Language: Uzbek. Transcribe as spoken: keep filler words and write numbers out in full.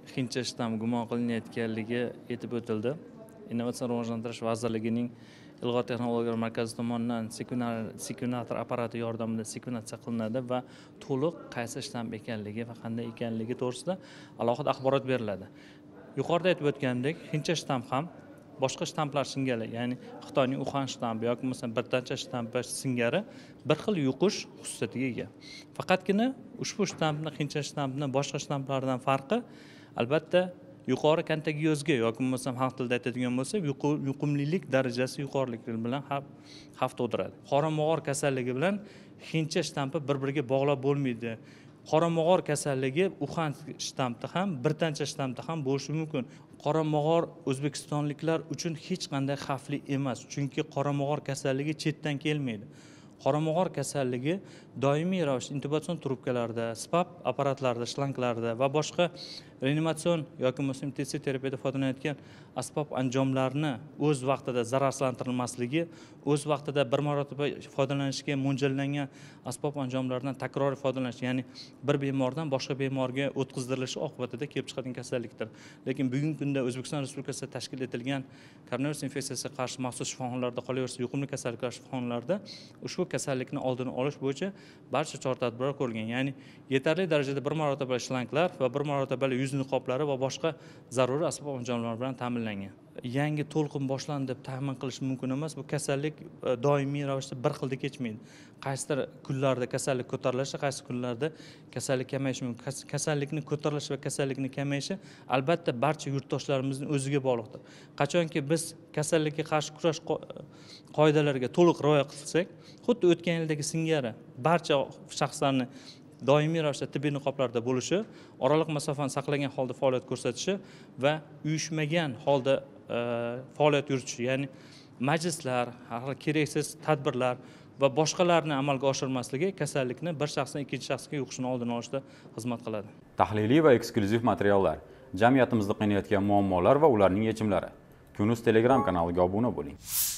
Hindcha shtamm gumon qilinayotganligi aytib o'tildi. Innovatsion rivojlantirish vazirligining Ilg'or texnologiyalar markazi tomonidan sekvenator apparati yordamida sekvenatsiya qilinadi va to'liq qaysi shtamm ekanligi va qanday ekanligi to'g'risida alohida axborot beriladi. Yuqorida aytib o'tgandek, hindcha shtamm ham boshqa shtamplar singari, ya'ni Xitoyning Uxan shtampi yoki bo'lmasa birtancha shtampi singari bir xil yuqish xususiyatiga ega. Faqatgina ushbu shtampni hindcha shtampni boshqa shtamplardan farqi albatta yuqori kontagiozga yoki bo'lmasam xalq tilida aytadigan bo'lsak, yuqumlilik darajasi yuqoriligi bilan xavf tug'diradi. Qora mog'or kasalligi bilan hindcha shtampi bir-biriga bog'lab bo'lmaydi. Qora mog'or kasalligi Uxan shtampi ham, birtancha shtampi ham bo'lishi mumkin. Qora mog'or o'zbekistonliklar uchun hech qanday xavfli emas, chunki qora mog'or kasalligi chetdan kelmaydi. Qora mog'or kasalligi doimiy ravishda intubatsion trubkalarda, spap apparatlarida, shlanklarda va boshqa reanimatsion yoki bo'lmasa intensiv terapiyada foydalanayotgan asbob anjomlarni o'z vaqtida zararsizlantirilmasligi, o'z vaqtida bir marotaba foydalanishga mo'ljallangan asbob anjomlardan takroriy foydalanish, ya'ni bir bemordan boshqa bemorga o'tkazdirilishi oqibatida kelib chiqadigan kasallikdir. Lekin bugungi kunda O'zbekiston Respublikasida tashkil etilgan koronavirus infeksiyasiga qarshi maxsus shifoxonalarda, qolaversa yuqumli kasalliklar shifoxonalarida ushbu kasallikni oldini olish bo'yicha barcha chora-tadbirlar ko'rilgan. Ya'ni yetarli darajada bir marotaba shlanklar va bir marotaba yuz niqoblari va boshqa zaruriy asbob anjomlar bilan ta'minlangan. Yangi to'lqin boshlandi deb taxmin qilish mumkin emas. Bu kasallik doimiy ravishda bir xilda kechmaydi. Qaysidir kunlarda kasallik ko'tarilishi, qaysi kunlarda kasallik kamayishi mumkin. Kasallikning ko'tarilishi va kasallikning kamayishi albatta barcha yurtdoshlarimizning o'ziga bog'liqdir. Qachonki biz kasallikka qarshi kurash qoidalariga to'liq rioya qilsak, xuddi o'tgan yildagi singari barcha shaxslarni doimiy ravishda tibbiy niqoblarda bo'lishi, oraliq masofani saqlagan holda faoliyat ko'rsatishi va uyushmagan holda faoliyat yuritishi, ya'ni majlislar, keraksiz tadbirlar va boshqalarni amalga oshirmasligi kasallikni bir shaxsdan ikkinchi shaxsga yuqishini oldini olishda xizmat qiladi. Tahliliy va eksklyuziv materiallar, jamiyatimizda qiynayotgan muammolar va ularning yechimlari. Kunuz Telegram kanaliga obuna bo'ling.